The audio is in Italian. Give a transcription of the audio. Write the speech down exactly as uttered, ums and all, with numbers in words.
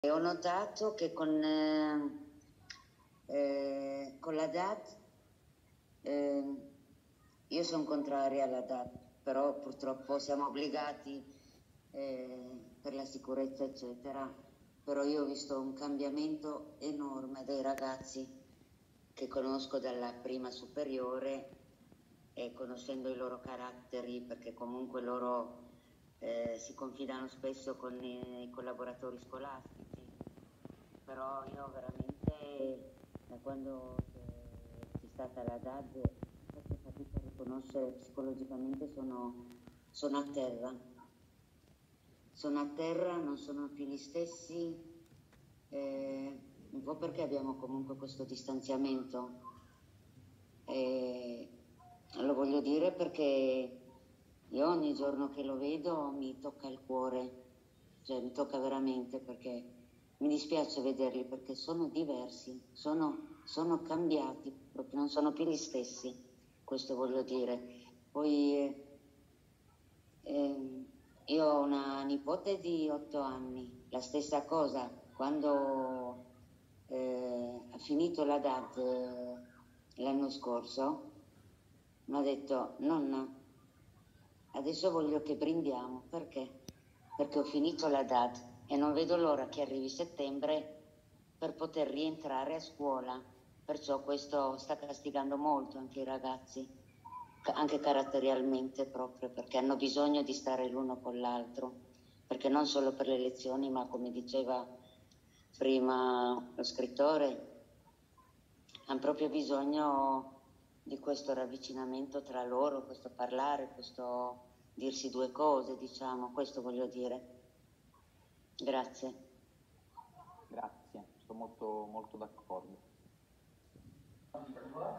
E ho notato che con, eh, eh, con la D A D, eh, io sono contraria alla D A D, però purtroppo siamo obbligati eh, per la sicurezza eccetera, però io ho visto un cambiamento enorme dei ragazzi che conosco dalla prima superiore e conoscendo i loro caratteri, perché comunque loro eh, si confidano spesso con i, i collaboratori scolastici, però io veramente da quando c'è stata la D A D faccio fatica a riconoscere, psicologicamente sono, sono a terra, sono a terra, non sono più gli stessi, eh, un po' perché abbiamo comunque questo distanziamento, eh, lo voglio dire perché io ogni giorno che lo vedo mi tocca il cuore, cioè mi tocca veramente, perché mi dispiace vederli perché sono diversi, sono, sono cambiati, proprio non sono più gli stessi, questo voglio dire. Poi eh, eh, io ho una nipote di otto anni, la stessa cosa, quando eh, ha finito la D A D eh, l'anno scorso, mi ha detto: nonna, adesso voglio che brindiamo. Perché? Perché ho finito la D A D e non vedo l'ora che arrivi settembre per poter rientrare a scuola. Perciò questo sta castigando molto anche i ragazzi, anche caratterialmente, proprio perché hanno bisogno di stare l'uno con l'altro, perché non solo per le lezioni, ma come diceva prima lo scrittore, hanno proprio bisogno di questo ravvicinamento tra loro, questo parlare, questo dirsi due cose, diciamo, questo voglio dire. Grazie. Grazie, sono molto, molto d'accordo.